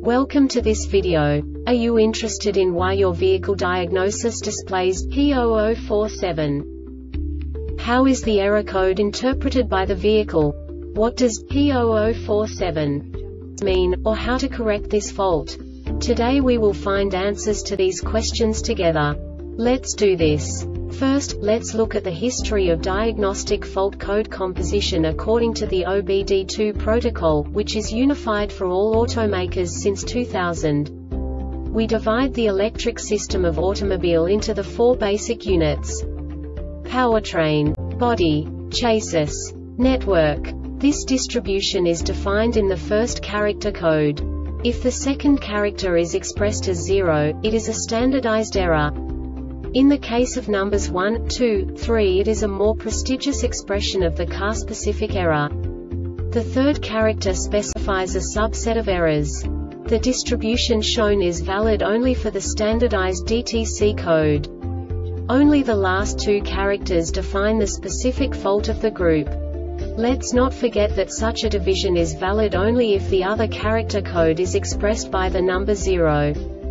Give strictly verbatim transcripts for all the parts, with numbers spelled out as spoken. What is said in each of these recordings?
Welcome to this video. Are you interested in why your vehicle diagnosis displays P zero zero four seven? How is the error code interpreted by the vehicle? What does P zero zero four seven mean, or how to correct this fault? Today we will find answers to these questions together. Let's do this. First, let's look at the history of diagnostic fault code composition according to the O B D two protocol, which is unified for all automakers since two thousand. We divide the electric system of automobile into the four basic units: powertrain, body, chassis, network. This distribution is defined in the first character code. If the second character is expressed as zero, it is a standardized error. In the case of numbers one, two, three, it is a more prestigious expression of the car-specific error. The third character specifies a subset of errors. The distribution shown is valid only for the standardized D T C code. Only the last two characters define the specific fault of the group. Let's not forget that such a division is valid only if the other character code is expressed by the number zero.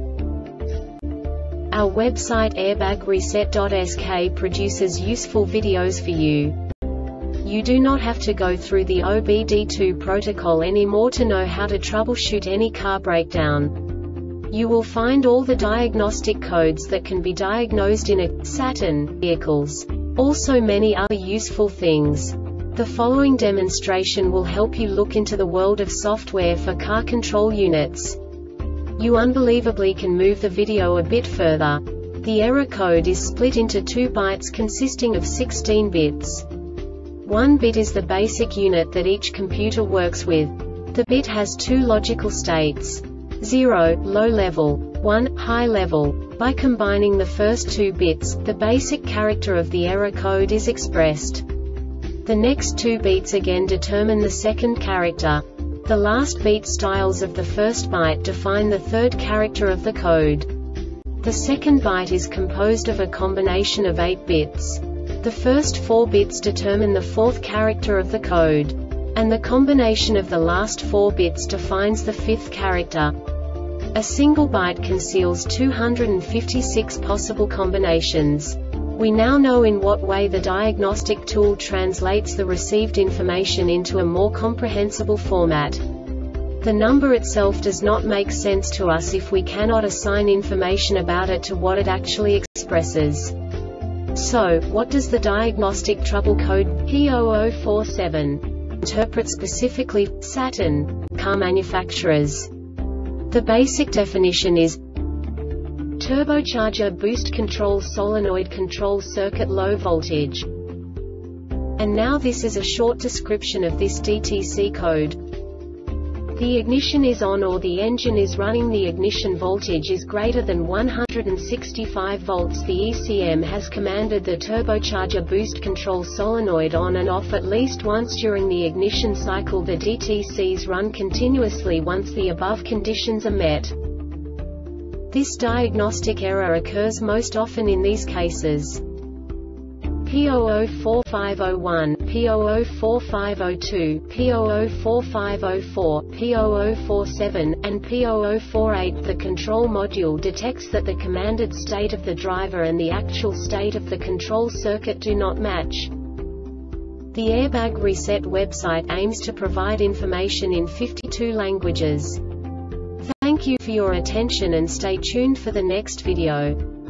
Our website airbag reset dot S K produces useful videos for you. You do not have to go through the O B D two protocol anymore to know how to troubleshoot any car breakdown. You will find all the diagnostic codes that can be diagnosed in a Saturn vehicles. Also many other useful things. The following demonstration will help you look into the world of software for car control units. You unbelievably can move the video a bit further. The error code is split into two bytes consisting of sixteen bits. One bit is the basic unit that each computer works with. The bit has two logical states: zero, low level, one, high level. By combining the first two bits, the basic character of the error code is expressed. The next two beats again determine the second character. The last beat styles of the first byte define the third character of the code. The second byte is composed of a combination of eight bits. The first four bits determine the fourth character of the code. And the combination of the last four bits defines the fifth character. A single byte conceals two hundred fifty-six possible combinations. We now know in what way the diagnostic tool translates the received information into a more comprehensible format. The number itself does not make sense to us if we cannot assign information about it to what it actually expresses. So, what does the diagnostic trouble code P zero zero four seven interpret specifically for Saturn car manufacturers? The basic definition is turbocharger boost control solenoid control circuit low voltage. And now this is a short description of this D T C code. The ignition is on or the engine is running. The ignition voltage is greater than one hundred sixty-five volts. The E C M has commanded the turbocharger boost control solenoid on and off at least once during the ignition cycle. The D T Cs run continuously once the above conditions are met. This diagnostic error occurs most often in these cases: P zero zero four five zero one, P zero zero four five zero two, P zero zero four five zero four, P zero zero four seven, and P zero zero four eight. The control module detects that the commanded state of the driver and the actual state of the control circuit do not match. The Airbag Reset website aims to provide information in fifty-two languages. Thank you for your attention and stay tuned for the next video.